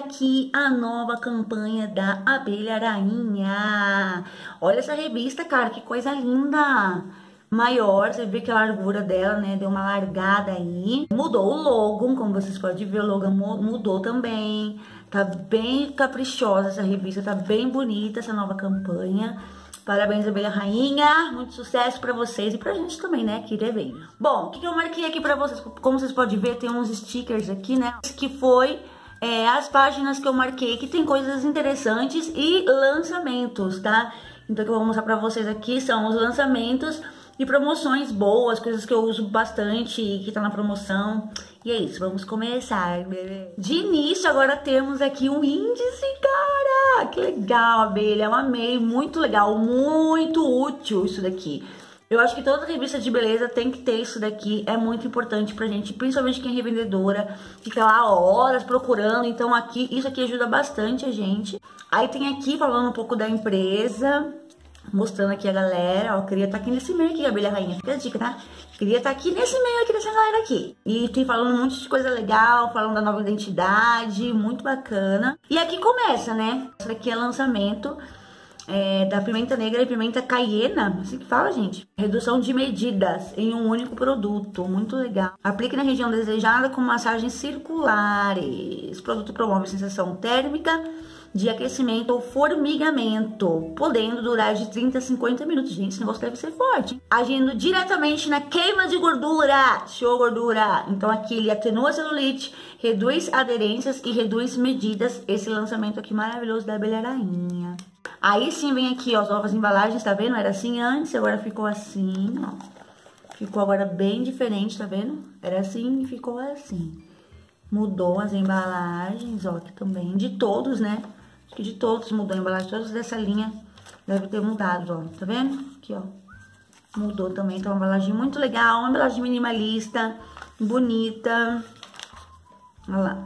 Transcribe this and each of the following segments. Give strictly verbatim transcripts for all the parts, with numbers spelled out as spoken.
aqui a nova campanha da Abelha Rainha. Olha essa revista, cara, que coisa linda. Maior, você vê que a largura dela, né, deu uma largada aí. Mudou o logo, como vocês podem ver, o logo mudou também. Tá bem caprichosa essa revista, tá bem bonita essa nova campanha. Parabéns, Abelha Rainha, muito sucesso pra vocês e pra gente também, né, que veio. Bom, o que, que eu marquei aqui pra vocês? Como vocês podem ver, tem uns stickers aqui, né, que foi é, as páginas que eu marquei, que tem coisas interessantes e lançamentos, tá? Então, o que eu vou mostrar pra vocês aqui são os lançamentos e promoções boas, coisas que eu uso bastante e que tá na promoção. E é isso, vamos começar, bebê. De início, agora temos aqui um índice, cara! Que legal, Abelha, eu amei, muito legal, muito útil isso daqui. Eu acho que toda revista de beleza tem que ter isso daqui, é muito importante pra gente, principalmente quem é revendedora, fica lá horas procurando, então aqui, isso aqui ajuda bastante a gente. Aí tem aqui, falando um pouco da empresa, mostrando aqui a galera, ó, queria estar aqui nesse meio aqui, Abelha Rainha, fica a dica, tá? Queria estar aqui nesse meio aqui dessa galera aqui. E tem falando um monte de coisa legal, falando da nova identidade, muito bacana. E aqui começa, né? Isso aqui é lançamento é, da pimenta negra e pimenta caiena, assim que fala, gente. Redução de medidas em um único produto, muito legal. Aplique na região desejada com massagens circulares. Esse produto promove sensação térmica de aquecimento ou formigamento, podendo durar de trinta a cinquenta minutos. Gente, esse negócio deve ser forte, hein? Agindo diretamente na queima de gordura. Show gordura! Então aqui ele atenua a celulite, reduz aderências e reduz medidas. Esse lançamento aqui maravilhoso da Abelha Rainha. Aí sim vem aqui, ó, as novas embalagens, tá vendo? Era assim antes, agora ficou assim, ó. Ficou agora bem diferente, tá vendo? Era assim e ficou assim. Mudou as embalagens, ó, aqui também, de todos, né? Acho que de todos mudou a embalagem, todos dessa linha deve ter mudado, ó, tá vendo? Aqui, ó, mudou também, tá uma embalagem muito legal, uma embalagem minimalista, bonita, olha lá.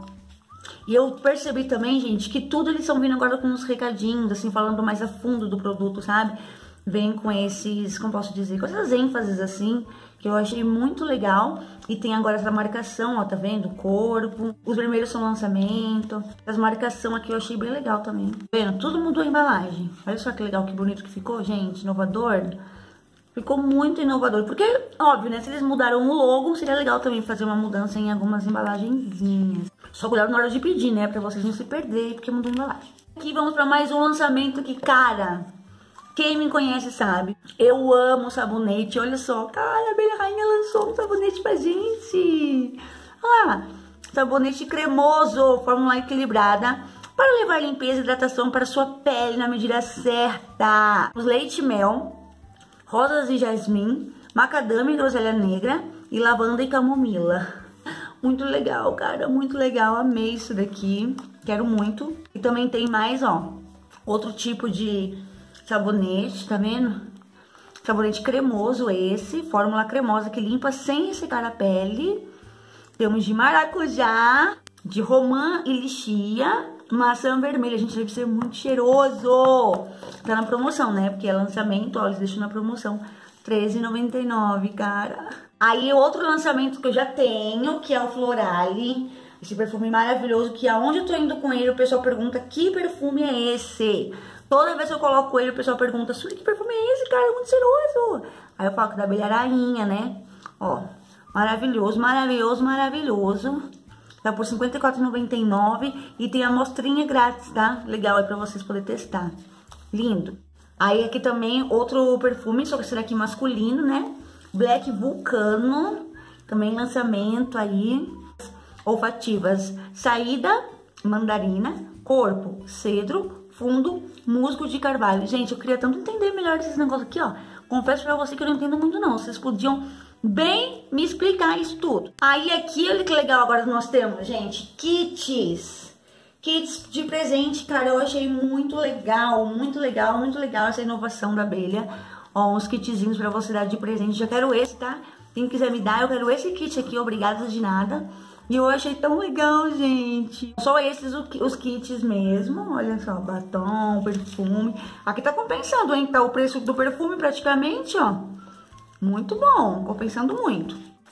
E eu percebi também, gente, que tudo eles estão vindo agora com uns recadinhos, assim, falando mais a fundo do produto, sabe? Vem com esses, como posso dizer, com essas ênfases, assim, que eu achei muito legal. E tem agora essa marcação, ó, tá vendo? Corpo. Os vermelhos são lançamento. As marcação aqui eu achei bem legal também. Tá vendo? Tudo mudou a embalagem. Olha só que legal, que bonito que ficou, gente. Inovador. Ficou muito inovador. Porque, óbvio, né? Se eles mudaram o logo, seria legal também fazer uma mudança em algumas embalagenzinhas. Só cuidado na hora de pedir, né? Pra vocês não se perderem, porque mudou a embalagem. Aqui vamos pra mais um lançamento que, cara... Quem me conhece sabe, eu amo sabonete, olha só, cara, a Abelha Rainha lançou um sabonete pra gente. Olha lá, sabonete cremoso, fórmula equilibrada, para levar limpeza e hidratação para sua pele na medida certa. Os leite e mel, rosas e jasmim, macadâmia e groselha negra e lavanda e camomila. Muito legal, cara, muito legal, amei isso daqui, quero muito. E também tem mais, ó, outro tipo de... sabonete, tá vendo? Sabonete cremoso esse, fórmula cremosa que limpa sem ressecar a pele. Temos de maracujá, de romã e lixia, maçã vermelha. Gente, deve ser muito cheiroso. Tá na promoção, né? Porque é lançamento, ó, eles deixam na promoção. treze reais e noventa e nove centavos, cara. Aí, outro lançamento que eu já tenho, que é o Florale. Esse perfume maravilhoso, que aonde eu tô indo com ele, o pessoal pergunta, que perfume é esse? Toda vez que eu coloco ele, o pessoal pergunta, Suri, que perfume é esse, cara? É muito cheiroso. Aí eu falo que é da Abelha Rainha, né? Ó, maravilhoso, maravilhoso, maravilhoso. Tá por cinquenta e quatro reais e noventa e nove centavos e tem a amostrinha grátis, tá? Legal aí pra vocês poderem testar. Lindo. Aí aqui também outro perfume, só que esse daqui masculino, né? Black Vulcano, também lançamento aí. Olfativas, saída, mandarina, corpo, cedro, fundo, musgo de carvalho. Gente, eu queria tanto entender melhor esses negócios aqui, ó. Confesso pra você que eu não entendo muito, não. Vocês podiam bem me explicar isso tudo. Aí aqui, olha que legal agora nós temos, gente, kits. Kits de presente, cara, eu achei muito legal, muito legal, muito legal essa inovação da Abelha. Ó, uns kitzinhos pra você dar de presente. Já quero esse, tá? Quem quiser me dar, eu quero esse kit aqui, obrigada de nada. E eu achei tão legal, gente. Só esses os kits mesmo. Olha só, batom, perfume. Aqui tá compensando, hein? Tá o preço do perfume praticamente, ó. Muito bom, compensando muito.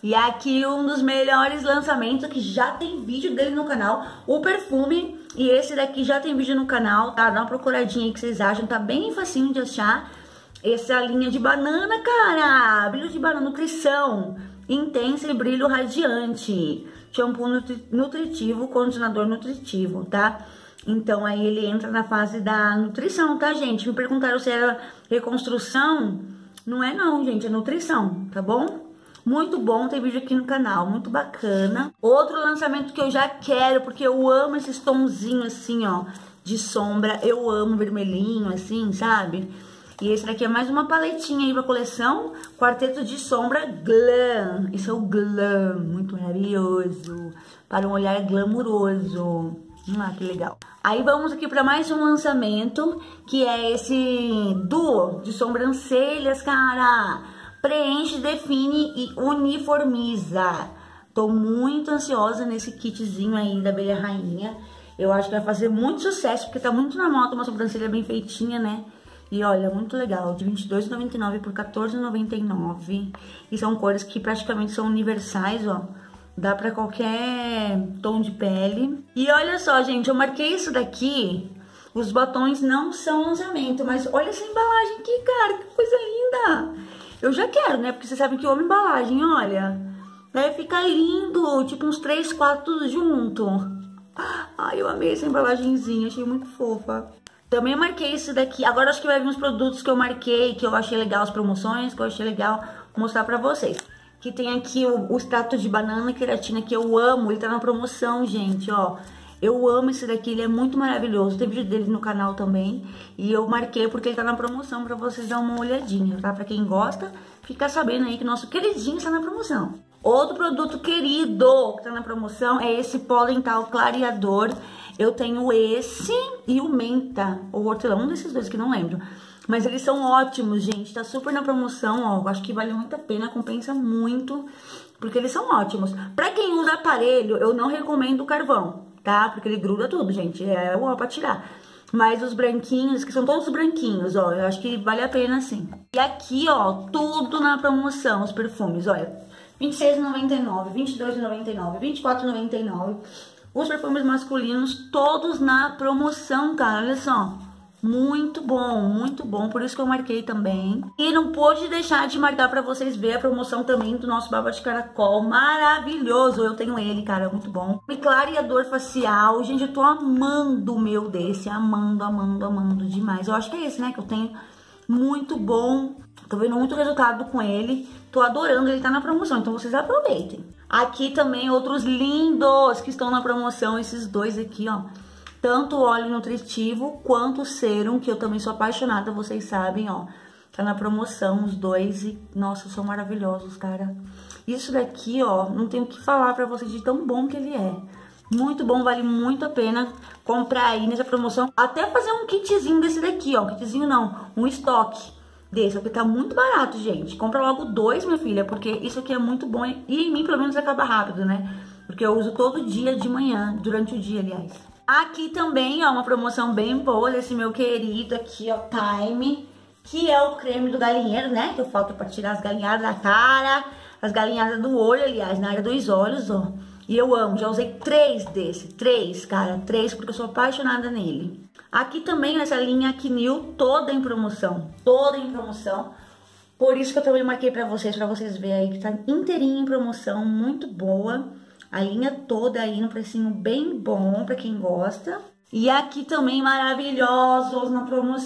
E aqui um dos melhores lançamentos, que já tem vídeo dele no canal, o perfume. E esse daqui já tem vídeo no canal, tá? Dá uma procuradinha aí que vocês acham, tá bem facinho de achar. Essa é a linha de banana, cara, brilho de banana, nutrição intensa e brilho radiante. Shampoo nutri nutritivo, condicionador nutritivo, tá? Então aí ele entra na fase da nutrição, tá, gente? Me perguntaram se era reconstrução. Não é não, gente, é nutrição, tá bom? Muito bom, tem vídeo aqui no canal, muito bacana. Outro lançamento que eu já quero, porque eu amo esses tonzinhos assim, ó, de sombra. Eu amo vermelhinho, assim, sabe? E esse daqui é mais uma paletinha aí pra coleção. Quarteto de sombra Glam. Isso é o Glam, muito maravilhoso. Para um olhar glamuroso. Ah, que legal. Aí vamos aqui para mais um lançamento, que é esse duo de sobrancelhas, cara. Preenche, define e uniformiza. Tô muito ansiosa nesse kitzinho aí da Abelha Rainha. Eu acho que vai fazer muito sucesso, porque tá muito na moda uma sobrancelha bem feitinha, né? E olha, muito legal, de vinte e dois reais e noventa e nove centavos por quatorze reais e noventa e nove centavos. E são cores que praticamente são universais, ó. Dá pra qualquer tom de pele. E olha só, gente, eu marquei isso daqui. Os batons não são lançamento, mas olha essa embalagem aqui, cara, que coisa linda. Eu já quero, né, porque vocês sabem que eu amo embalagem, olha. Deve ficar lindo, tipo uns três, quatro tudo junto. Ai, eu amei essa embalagenzinha, achei muito fofa. Também marquei esse daqui. Agora acho que vai vir uns produtos que eu marquei, que eu achei legal, as promoções, que eu achei legal mostrar pra vocês. Que tem aqui o, o extrato de banana queratina, que eu amo. Ele tá na promoção, gente, ó. Eu amo esse daqui, ele é muito maravilhoso. Tem vídeo dele no canal também. E eu marquei porque ele tá na promoção pra vocês darem uma olhadinha, tá? Pra quem gosta, fica sabendo aí que nosso queridinho está na promoção. Outro produto querido que tá na promoção é esse pó dental clareador. Eu tenho esse e o menta, ou hortelã, um desses dois que não lembro. Mas eles são ótimos, gente, tá super na promoção, ó. Acho que vale muito a pena, compensa muito, porque eles são ótimos. Pra quem usa aparelho, eu não recomendo o carvão, tá? Porque ele gruda tudo, gente, é o ó pra tirar. Mas os branquinhos, que são todos branquinhos, ó, eu acho que vale a pena sim. E aqui, ó, tudo na promoção, os perfumes, olha. vinte e seis reais e noventa e nove centavos, vinte e dois reais e noventa e nove centavos, vinte e quatro reais e noventa e nove centavos. Os perfumes masculinos, todos na promoção, cara, olha só. Muito bom, muito bom, por isso que eu marquei também. E não pude deixar de marcar pra vocês verem a promoção também do nosso baba de caracol, maravilhoso. Eu tenho ele, cara, muito bom. E clareador facial, gente, eu tô amando o meu desse, amando, amando, amando demais. Eu acho que é esse, né, que eu tenho, muito bom. Tô vendo muito resultado com ele, tô adorando, ele tá na promoção, então vocês aproveitem. Aqui também outros lindos que estão na promoção, esses dois aqui, ó. Tanto o óleo nutritivo quanto o serum, que eu também sou apaixonada, vocês sabem, ó. Tá na promoção os dois e, nossa, são maravilhosos, cara. Isso daqui, ó, não tenho o que falar pra vocês de tão bom que ele é. Muito bom, vale muito a pena comprar aí nessa promoção. Até fazer um kitzinho desse daqui, ó. Kitzinho não, um estoque desse, porque tá muito barato, gente. Compra logo dois, minha filha, porque isso aqui é muito bom. E em mim, pelo menos, acaba rápido, né? Porque eu uso todo dia de manhã, durante o dia, aliás. Aqui também, ó, uma promoção bem boa desse meu querido aqui, ó, Time, que é o creme do galinheiro, né? Que eu falta pra tirar as galinhadas da cara, as galinhadas do olho, aliás, na área dos olhos, ó. E eu amo, já usei três desse, três, cara, três, porque eu sou apaixonada nele. Aqui também, nessa linha Acnil, toda em promoção, toda em promoção. Por isso que eu também marquei pra vocês, pra vocês verem aí que tá inteirinha em promoção, muito boa. A linha toda aí no precinho bem bom pra quem gosta. E aqui também maravilhosos na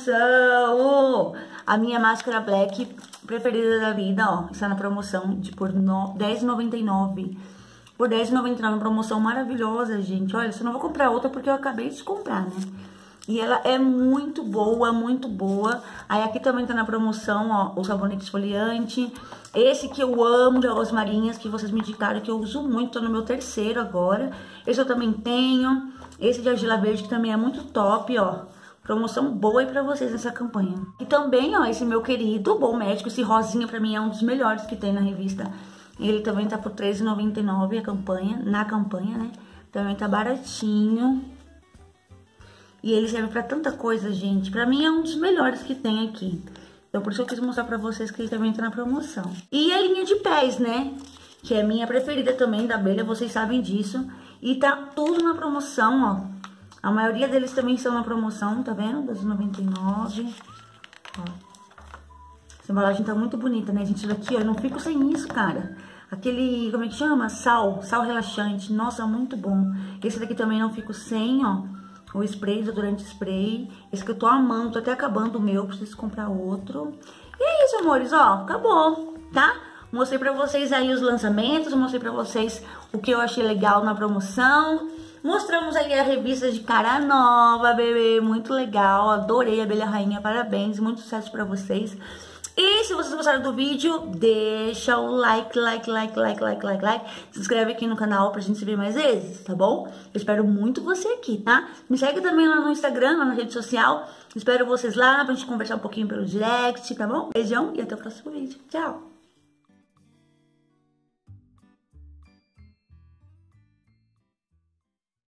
promoção. A minha máscara black preferida da vida, ó, está na promoção de por dez reais e noventa e nove centavos. Por dez reais e noventa e nove centavos, uma promoção maravilhosa, gente. Olha, eu não vou comprar outra porque eu acabei de comprar, né? E ela é muito boa, muito boa. Aí aqui também tá na promoção, ó, o sabonete esfoliante. Esse que eu amo, de águas marinhas, que vocês me indicaram, que eu uso muito, tô no meu terceiro agora. Esse eu também tenho. Esse de argila verde, que também é muito top, ó. Promoção boa aí pra vocês nessa campanha. E também, ó, esse meu querido Bom Médico, esse rosinha pra mim é um dos melhores que tem na revista. Ele também tá por três reais e noventa e nove centavos a campanha, na campanha, né? Também tá baratinho. E ele serve pra tanta coisa, gente. Pra mim é um dos melhores que tem aqui. Então por isso eu quis mostrar pra vocês que ele também tá na promoção. E a linha de pés, né? que é minha preferida também, da abelha, vocês sabem disso. E tá tudo na promoção, ó. A maioria deles também estão na promoção, tá vendo? doze reais e noventa e nove centavos. Ó. Essa embalagem tá muito bonita, né, gente? Daqui, ó, eu não fico sem isso, cara. Aquele, como é que chama? Sal, sal relaxante. Nossa, muito bom. Esse daqui também não fico sem, ó. O spray, desodorante spray. Esse que eu tô amando, tô até acabando o meu, preciso comprar outro. E é isso, amores, ó, acabou, tá? Mostrei pra vocês aí os lançamentos, mostrei pra vocês o que eu achei legal na promoção. Mostramos aí a revista de cara nova, bebê, muito legal. Adorei, Abelha Rainha, parabéns, muito sucesso pra vocês. E se vocês gostaram do vídeo, deixa o like, like, like, like, like, like, like. Se inscreve aqui no canal pra gente se ver mais vezes, tá bom? Eu espero muito você aqui, tá? Me segue também lá no Instagram, lá na rede social. Espero vocês lá pra gente conversar um pouquinho pelo direct, tá bom? Beijão e até o próximo vídeo. Tchau!